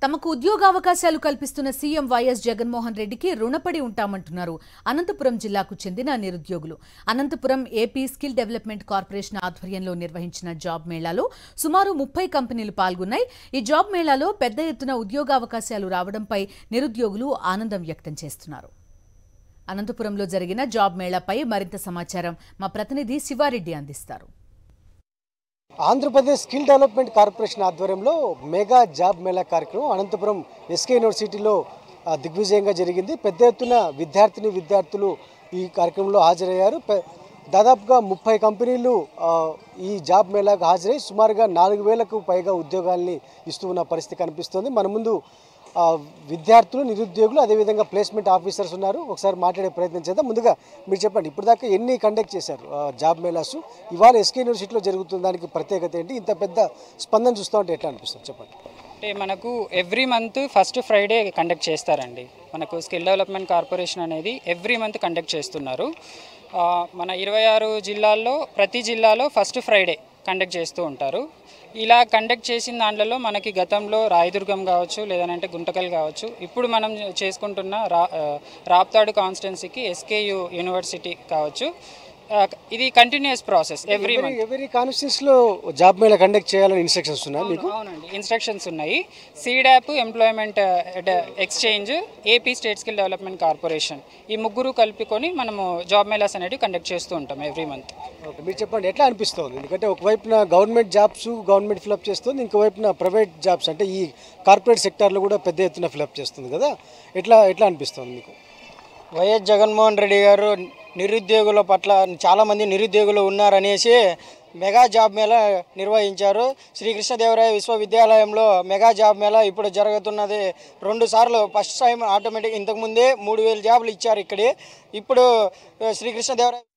తమకు ఉద్యోగావకాశాలు కల్పిస్తున్న CM YS Jaganmohan రెడ్డికి రుణపడి ఉంటామంటున్నారు అనంతపురం జిల్లాకు చెందిన నిరుద్యోగులు. Anantapur AP skill development corporation ఆధ్వర్యంలో నిర్వహించిన జాబ్ మేళాలో సుమారు 30 కంపెనీలు పాల్గొన్నాయి. ఈ జాబ్ మేళాలో పెద్ద ఎత్తున ఉద్యోగావకాశాలు రావడంపై నిరుద్యోగులు ఆనందం వ్యక్తం చేస్తున్నారు. అనంతపురంలో జరిగిన జాబ్ మేళాపై మరింత సమాచారం మా ప్రతినిధి శివారెడ్డి అందిస్తారు. ఆంధ్రప్రదేశ్ స్కిల్ డెవలప్మెంట్ కార్పొరేషన్ ఆధ్వర్యంలో మెగా జాబ్ మేళా కార్యక్రమం అనంతపురం ఎస్కే యూనివర్సిటీలో దిగ్విజయంగా జరిగింది. పెద్ద ఎత్తున విద్యార్థులు ఈ కార్యక్రమంలో హాజరయ్యారు. దాదాపుగా 30 కంపెనీలు ఈ జాబ్ మేళాకు హాజరై సుమారుగా 4000కు పైగా ఉద్యోగాల్ని ఇస్తూ ఉన్న పరిస్థితి కనిపిస్తోంది. మన ముందు విద్యార్థులు, నిరుద్యోగులు, అదేవిధంగా ప్లేస్మెంట్ ఆఫీసర్స్ ఉన్నారు. ఒకసారి మాట్లాడే ప్రయత్నం చేద్దాం. ముందుగా మీరు చెప్పండి, ఇప్పుడు దాకా ఎన్ని కండక్ట్ చేశారు జాబ్ మేళాస్? ఇవాళ ఎస్కే యూనివర్సిటీలో జరుగుతున్న దానికి ప్రత్యేకత ఏంటి? ఇంత పెద్ద స్పందన చూస్తూ ఉంటే ఎట్లా అనిపిస్తుంది చెప్పండి. అంటే మనకు every month first Friday conduct చేస్తారండి. మనకు స్కిల్ డెవలప్మెంట్ కార్పొరేషన్ అనేది ఎవ్రీ మంత్ కండక్ట్ చేస్తున్నారు. మన 26 జిల్లాల్లో ప్రతి జిల్లాలో ఫస్ట్ ఫ్రైడే కండక్ట్ చేస్తూ ఉంటారు. ఇలా కండక్ట్ చేసిన దాంట్లో మనకి గతంలో రాయదుర్గం కావచ్చు, లేదంటే గుంటకల్ కావచ్చు, ఇప్పుడు మనం చేసుకుంటున్న రాప్తాడు కాన్స్టిట్యున్సీకి ఎస్కేయు యూనివర్సిటీ కావచ్చు. ఇది కంటిన్యూస్ ప్రాసెస్. ఎవరీ కాన్స్టిట్యున్సీలో జాబ్ మేళా కండక్ట్ చేయాలని ఇన్స్ట్రక్షన్స్ ఉన్నాయి మీకు? అవునండి, ఇన్స్ట్రక్షన్స్ ఉన్నాయి. Seedap, employment exchange, AP state skill development corporation, ఈ ముగ్గురు కలుపుకొని మనము జాబ్ మేళాస్ అనేవి కండక్ట్ చేస్తూ ఉంటాం ఎవ్రీ మంత్. ఓకే, మీరు చెప్పండి ఎట్లా అనిపిస్తుంది? ఎందుకంటే ఒకవైపున గవర్నమెంట్ జాబ్స్ గవర్నమెంట్ ఫిలప్ చేస్తుంది, ఇంకోవైపున ప్రైవేట్ జాబ్స్ అంటే ఈ కార్పొరేట్ సెక్టార్లో కూడా పెద్ద ఎత్తున ఫిలప్ చేస్తుంది కదా, ఎట్లా అనిపిస్తుంది మీకు? వైఎస్ జగన్మోహన్ రెడ్డి గారు నిరుద్యోగుల పట్ల చాలామంది నిరుద్యోగులు ఉన్నారనేసి మెగా జాబ్ మేళా నిర్వహించారు. శ్రీకృష్ణదేవరాయ విశ్వవిద్యాలయంలో మెగా జాబ్ మేళా ఇప్పుడు జరుగుతున్నది 2 సార్లు. ఫస్ట్ టైం ఆటోమేటిక్ ఇంతకుముందే 3000 జాబులు ఇచ్చారు ఇక్కడే. ఇప్పుడు శ్రీకృష్ణదేవరాయ